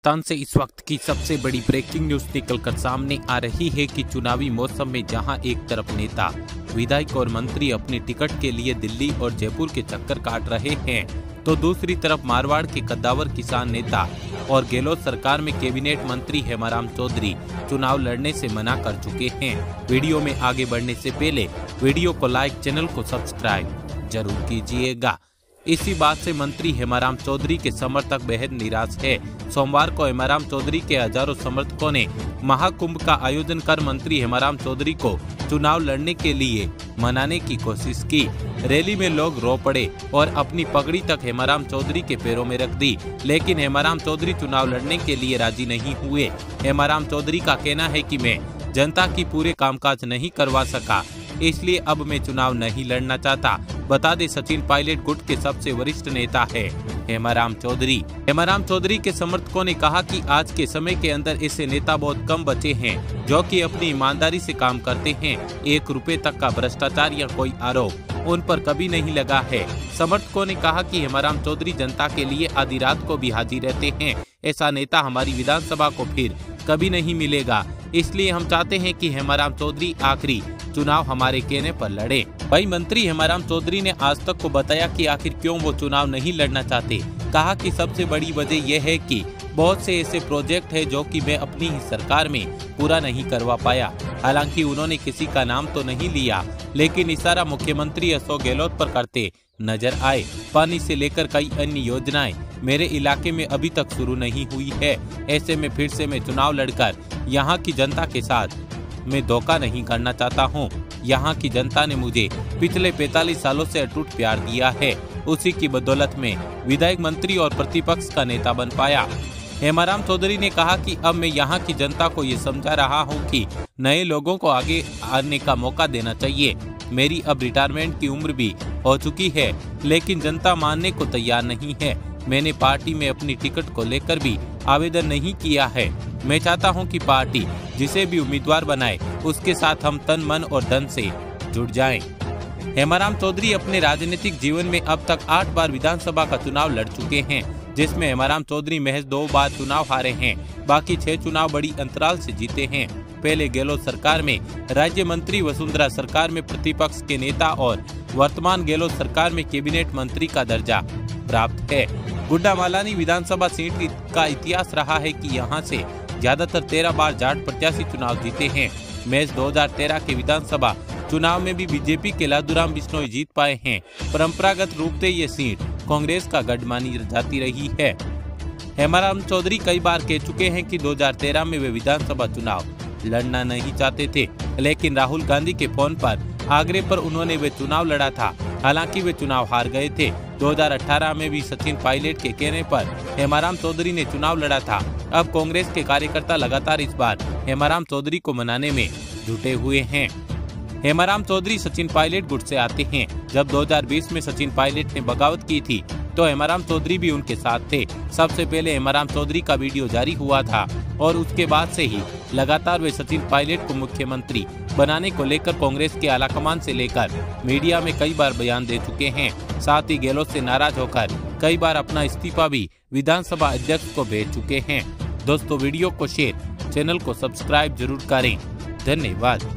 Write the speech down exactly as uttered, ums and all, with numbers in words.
पाकिस्तान से इस वक्त की सबसे बड़ी ब्रेकिंग न्यूज निकलकर सामने आ रही है कि चुनावी मौसम में जहां एक तरफ नेता, विधायक और मंत्री अपने टिकट के लिए दिल्ली और जयपुर के चक्कर काट रहे हैं, तो दूसरी तरफ मारवाड़ के कद्दावर किसान नेता और गहलोत सरकार में कैबिनेट मंत्री हेमाराम चौधरी चुनाव लड़ने से मना कर चुके हैं। वीडियो में आगे बढ़ने से पहले वीडियो को लाइक, चैनल को सब्सक्राइब जरूर कीजिएगा। इसी बात से मंत्री हेमाराम चौधरी के समर्थक बेहद निराश है। सोमवार को हेमाराम चौधरी के हजारों समर्थकों ने महाकुंभ का आयोजन कर मंत्री हेमाराम चौधरी को चुनाव लड़ने के लिए मनाने की कोशिश की। रैली में लोग रो पड़े और अपनी पगड़ी तक हेमाराम चौधरी के पैरों में रख दी, लेकिन हेमाराम चौधरी चुनाव लड़ने के लिए राजी नहीं हुए। हेमाराम चौधरी का कहना है कि मैं जनता की पूरे कामकाज नहीं करवा सका, इसलिए अब मैं चुनाव नहीं लड़ना चाहता। बता दे, सचिन पायलट गुट के सबसे वरिष्ठ नेता है हेमाराम चौधरी। हेमाराम चौधरी के समर्थकों ने कहा कि आज के समय के अंदर ऐसे नेता बहुत कम बचे हैं जो कि अपनी ईमानदारी से काम करते हैं। एक रुपए तक का भ्रष्टाचार या कोई आरोप उन पर कभी नहीं लगा है। समर्थकों ने कहा कि हेमाराम चौधरी जनता के लिए आधी रात को भी हाजिर रहते हैं। ऐसा नेता हमारी विधानसभा को फिर कभी नहीं मिलेगा, इसलिए हम चाहते हैं कि हेमाराम चौधरी आखिरी चुनाव हमारे कहने पर लड़े। वही मंत्री हेमाराम चौधरी ने आज तक को बताया कि आखिर क्यों वो चुनाव नहीं लड़ना चाहते। कहा कि सबसे बड़ी वजह यह है कि बहुत से ऐसे प्रोजेक्ट है जो कि मैं अपनी ही सरकार में पूरा नहीं करवा पाया। हालांकि उन्होंने किसी का नाम तो नहीं लिया, लेकिन इशारा मुख्यमंत्री अशोक गहलोत पर करते नजर आए। पानी से लेकर कई अन्य योजनाएं मेरे इलाके में अभी तक शुरू नहीं हुई है। ऐसे में फिर से मैं चुनाव लड़कर यहाँ की जनता के साथ मैं धोखा नहीं करना चाहता हूँ। यहाँ की जनता ने मुझे पिछले पैंतालीस सालों से अटूट प्यार दिया है, उसी की बदौलत में विधायक, मंत्री और प्रतिपक्ष का नेता बन पाया। हेमाराम चौधरी ने कहा कि अब मैं यहाँ की जनता को ये समझा रहा हूँ कि नए लोगों को आगे आने का मौका देना चाहिए। मेरी अब रिटायरमेंट की उम्र भी हो चुकी है, लेकिन जनता मानने को तैयार नहीं है। मैंने पार्टी में अपनी टिकट को लेकर भी आवेदन नहीं किया है। मैं चाहता हूं कि पार्टी जिसे भी उम्मीदवार बनाए उसके साथ हम तन, मन और धन से जुड़ जाएं। हेमाराम चौधरी अपने राजनीतिक जीवन में अब तक आठ बार विधानसभा का चुनाव लड़ चुके हैं, जिसमें हेमाराम चौधरी महज दो बार चुनाव हारे हैं। बाकी छह चुनाव बड़ी अंतराल से जीते हैं। पहले गहलोत सरकार में राज्य मंत्री, वसुंधरा सरकार में प्रतिपक्ष के नेता और वर्तमान गहलोत सरकार में कैबिनेट मंत्री का दर्जा प्राप्त है। गुड्डामालानी विधानसभा सीट का इतिहास रहा है कि यहां से ज्यादातर तेरह बार जाट प्रत्याशी चुनाव जीते हैं। मैच दो हज़ार तेरह के विधानसभा चुनाव में भी बीजेपी के लादूराम बिश्नोई जीत पाए हैं। परंपरागत रूप से ये सीट कांग्रेस का गढ़ मानी जाती रही है। हेमाराम चौधरी कई बार कह चुके हैं कि दो हज़ार तेरह में वे विधानसभा चुनाव लड़ना नहीं चाहते थे, लेकिन राहुल गांधी के फोन पर आग्रह पर उन्होंने वे चुनाव लड़ा था। हालांकि वे चुनाव हार गए थे। दो हज़ार अठारह में भी सचिन पायलट के कहने पर हेमाराम चौधरी ने चुनाव लड़ा था। अब कांग्रेस के कार्यकर्ता लगातार इस बार हेमाराम चौधरी को मनाने में जुटे हुए हैं। हेमाराम चौधरी सचिन पायलट गुट से आते हैं। जब दो हज़ार बीस में सचिन पायलट ने बगावत की थी तो हेमाराम चौधरी भी उनके साथ थे। सबसे पहले हेमाराम चौधरी का वीडियो जारी हुआ था और उसके बाद से ही लगातार वे सचिन पायलट को मुख्यमंत्री बनाने को लेकर कांग्रेस के आलाकमान से लेकर मीडिया में कई बार बयान दे चुके हैं। साथ ही गहलोत से नाराज होकर कई बार अपना इस्तीफा भी विधानसभा अध्यक्ष को भेज चुके हैं। दोस्तों, वीडियो को शेयर, चैनल को सब्सक्राइब जरूर करें। धन्यवाद।